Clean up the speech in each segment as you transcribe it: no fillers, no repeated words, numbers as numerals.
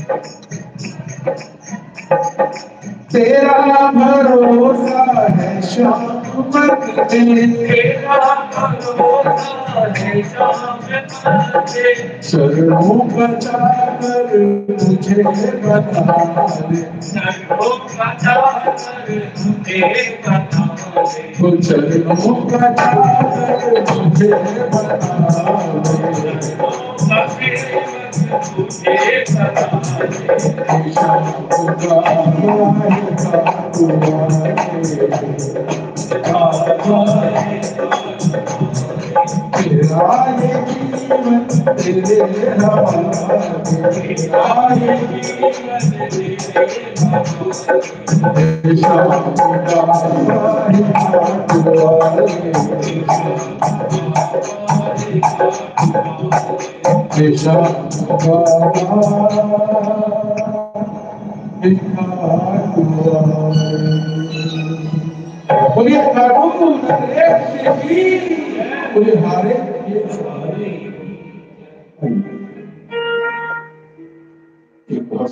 तेरा भरोसा है शाम बदले, तेरा भरोसा है शाम बदले, चरणों बचा कर मुझे बता दे, चरणों बचा कर मुझे बता दे, चरणों बचा कर मुझे बता दे, मुझे बता बोलिए बोलिए हारे एक बहुत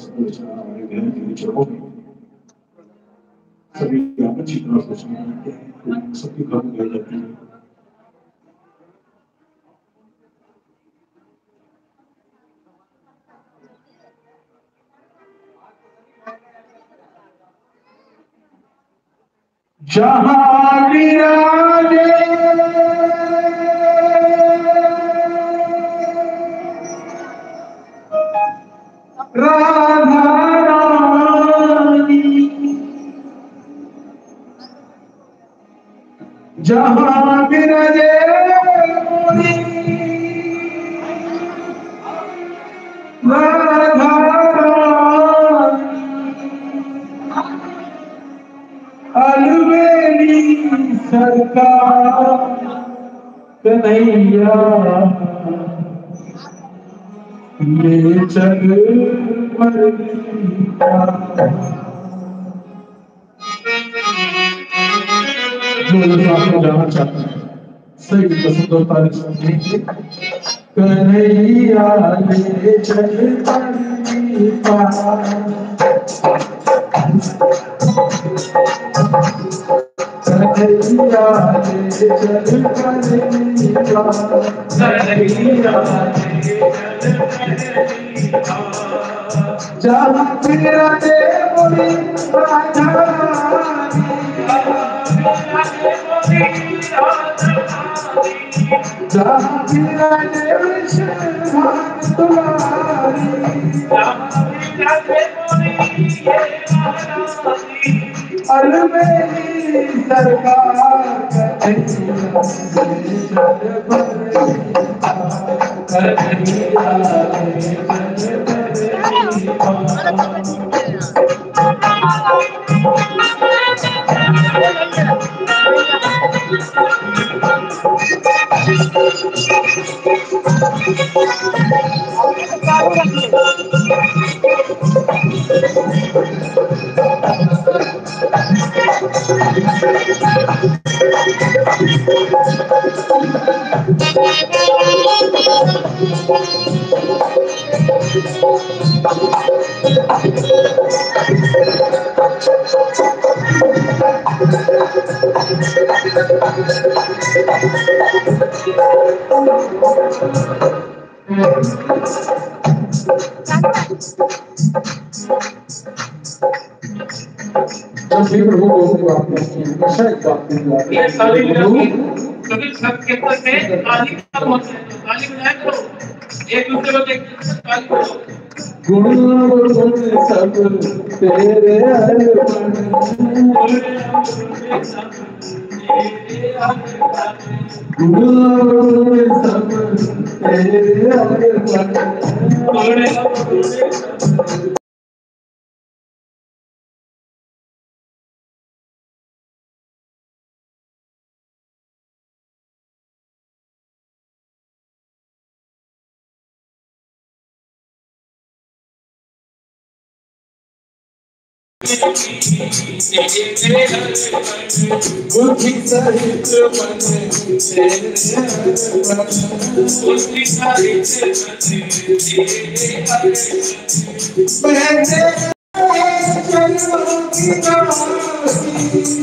सभी अच्छी तरह सोचना सबकी काम लगाई जाती है। जहाँ विराजे राधा रानी, जहाँ विराजे राधा रानी, अलवेली सरकार कन्हैया ये चल जो आपको जाना चाहते हैं सही पसंद और तारीफ समझेंगे। कन्हैया ले चल कन्हैया ले चल कन्हैया जहाँ तेरा बोली राधा जहाँ तेरा अलवेली सरकार एक दूसरे को गुण सब तेरे गुण सब तेरे बुद्धि सहित मन तेरे बुद्धि सहित मन मैंने चरणों की दासी